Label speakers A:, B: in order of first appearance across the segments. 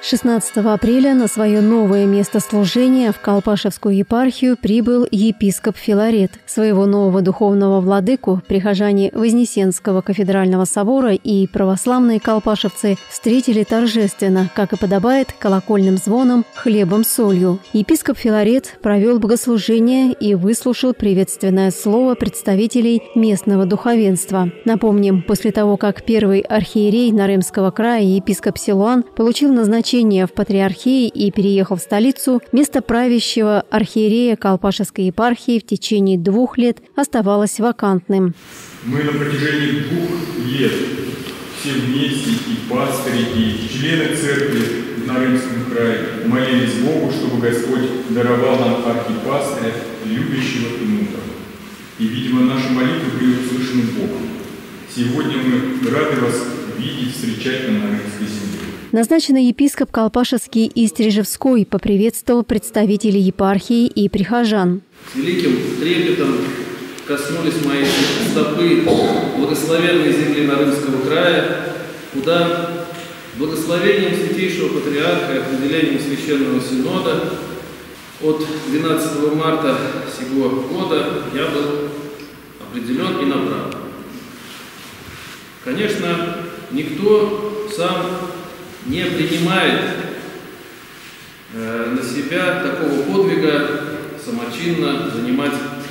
A: 16 апреля на свое новое место служения в Колпашевскую епархию прибыл епископ Филарет. Своего нового духовного владыку прихожане Вознесенского кафедрального собора и православные колпашевцы встретили торжественно, как и подобает, колокольным звоном, хлебом, солью. Епископ Филарет провел богослужение и выслушал приветственное слово представителей местного духовенства. Напомним, после того, как первый архиерей Нарымского края, епископ Силуан, получил назначение в патриархии и переехал в столицу, место правящего архиерея Колпашевской епархии в течение 2 лет оставалось вакантным.
B: Мы на протяжении 2 лет все вместе, и пастыри, и члены церкви в Нарымском крае, молились Богу, чтобы Господь даровал нам архипастыря, любящего и мудрого. И, видимо, наши молитвы были услышаны Богом. Сегодня мы рады вас видеть, встречать на Нарымской земле.
A: Назначенный епископ Колпашевский и Стрижевской поприветствовал представителей епархии и прихожан.
C: С великим трепетом коснулись мои стопы благословенной земли Нарымского края, куда благословением Святейшего Патриарха и определением Священного Синода от 12 марта сего года я был определен и направлен. Конечно, никто сам не принимает на себя такого подвига самочинно занимать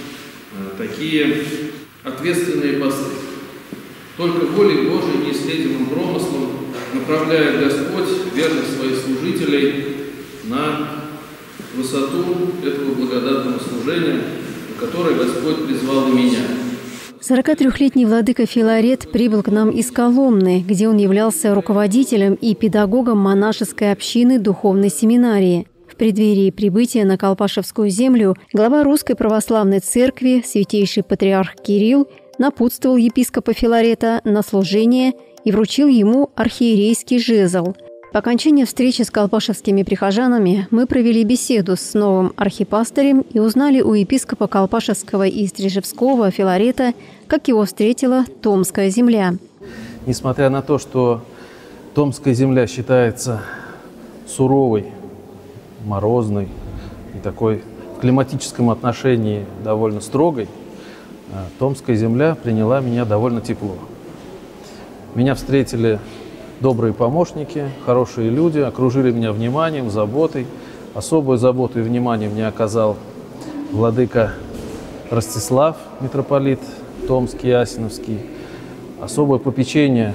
C: такие ответственные посты. Только волей Божией, неисследимым промыслом направляет Господь верных своих служителей на высоту этого благодатного служения, на которое Господь призвал и меня.
A: 43-летний владыка Филарет прибыл к нам из Коломны, где он являлся руководителем и педагогом монашеской общины духовной семинарии. В преддверии прибытия на Колпашевскую землю глава Русской Православной Церкви, святейший патриарх Кирилл, напутствовал епископа Филарета на служение и вручил ему архиерейский жезл. По окончании встречи с колпашевскими прихожанами мы провели беседу с новым архипастырем и узнали у епископа Колпашевского и Стрижевского Филарета, как его встретила Томская земля.
D: Несмотря на то, что Томская земля считается суровой, морозной и такой в климатическом отношении довольно строгой, Томская земля приняла меня довольно тепло. Меня встретили добрые помощники, хорошие люди, окружили меня вниманием, заботой. Особую заботу и внимание мне оказал владыка Ростислав, митрополит Томский и Асиновский. Особое попечение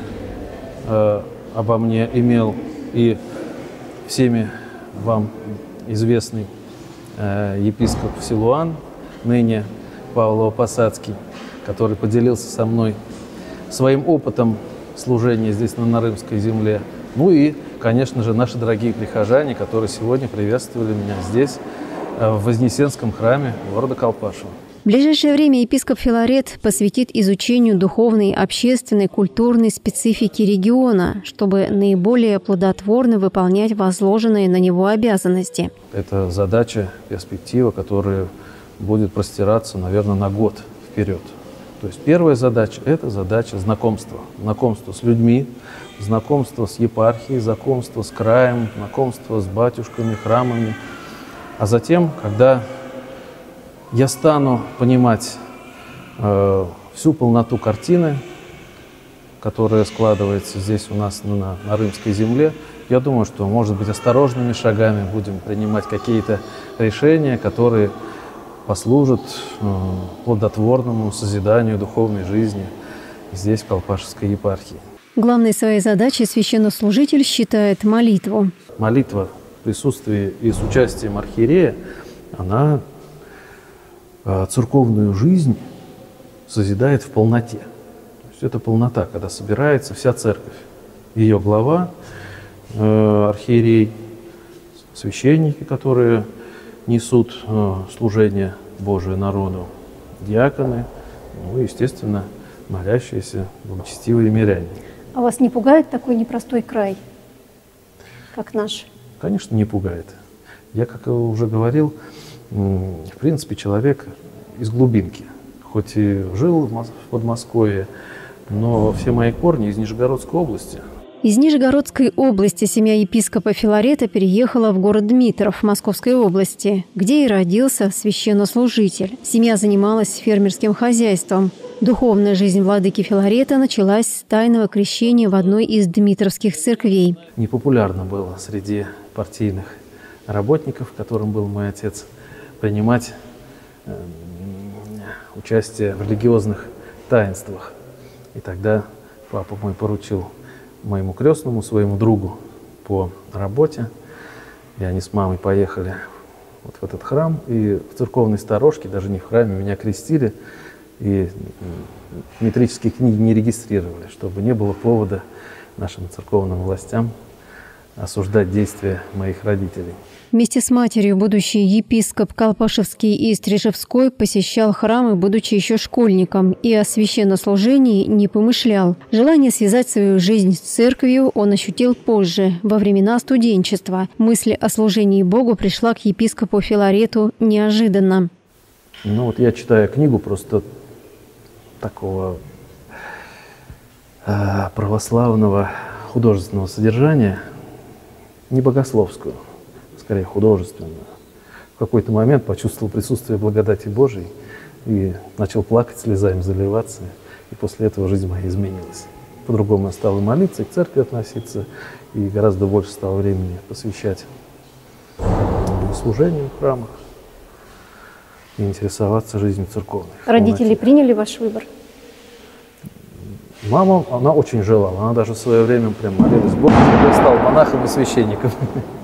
D: обо мне имел и всеми вам известный епископ Силуан, ныне Павлово-Посадский, который поделился со мной своим опытом служения здесь, на Нарымской земле. Ну и, конечно же, наши дорогие прихожане, которые сегодня приветствовали меня здесь, в Вознесенском храме города Колпашево.
A: В ближайшее время епископ Филарет посвятит изучению духовной, общественной, культурной специфики региона, чтобы наиболее плодотворно выполнять возложенные на него обязанности. Это
D: задача, перспектива, которая будет простираться, наверное, на год вперед. То есть первая задача – это задача знакомства. Знакомство с людьми, знакомство с епархией, знакомство с краем, знакомство с батюшками, храмами. А затем, когда я стану понимать всю полноту картины, которая складывается здесь у нас на Нарымской земле, я думаю, что, может быть, осторожными шагами будем принимать какие-то решения, которые послужат плодотворному созиданию духовной жизни здесь, в Колпашевской епархии.
A: Главной своей задачей священнослужитель считает молитву.
D: Молитва в присутствии и с участием архиерея, она церковную жизнь созидает в полноте. То есть это полнота, когда собирается вся церковь. Ее глава, архиерей, священники, которые несут служение Божие народу, диаконы, ну и, естественно, молящиеся, благочестивые миряне.
A: А вас не пугает такой непростой край, как наш?
D: Конечно, не пугает. Я, как уже говорил, в принципе, человек из глубинки. Хоть и жил в Подмосковье, но все мои корни из Нижегородской области.
A: Из Нижегородской области семья епископа Филарета переехала в город Дмитров Московской области, где и родился священнослужитель. Семья занималась фермерским хозяйством. Духовная жизнь владыки Филарета началась с тайного крещения в одной из дмитровских церквей.
D: Непопулярно было среди партийных работников, которым был мой отец, принимать участие в религиозных таинствах. И тогда папа мой поручил моему крестному, своему другу по работе, и они с мамой поехали вот в этот храм, и в церковной сторожке, даже не в храме, меня крестили, и метрические книги не регистрировали, чтобы не было повода нашим церковным властям осуждать действия моих родителей.
A: Вместе с матерью будущий епископ Колпашевский и Стрижевской посещал храмы, будучи еще школьником, и о священнослужении не помышлял. Желание связать свою жизнь с церковью он ощутил позже, во времена студенчества. Мысль о служении Богу пришла к епископу Филарету неожиданно.
D: Ну вот я читаю книгу просто такого православного художественного содержания, не богословскую, скорее художественную. В какой-то момент почувствовал присутствие благодати Божией и начал плакать, слезами заливаться. И после этого жизнь моя изменилась. По-другому я стал и молиться, и к церкви относиться, и гораздо больше стало времени посвящать богослужению в храмах и интересоваться жизнью церковной.
A: Родители приняли ваш выбор?
D: Мама, она очень желала. Она даже в свое время прям молилась Богу, чтобы я стал монахом и священником.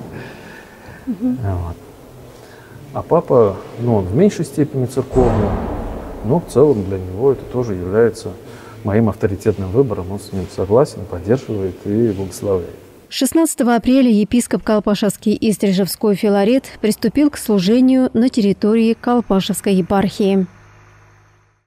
D: Вот. А папа, он в меньшей степени церковный, но в целом для него это тоже является моим авторитетным выбором. Он с ним согласен, поддерживает и благословляет.
A: 16 апреля епископ Колпашевский и Стрижевской Филарет приступил к служению на территории Колпашевской епархии.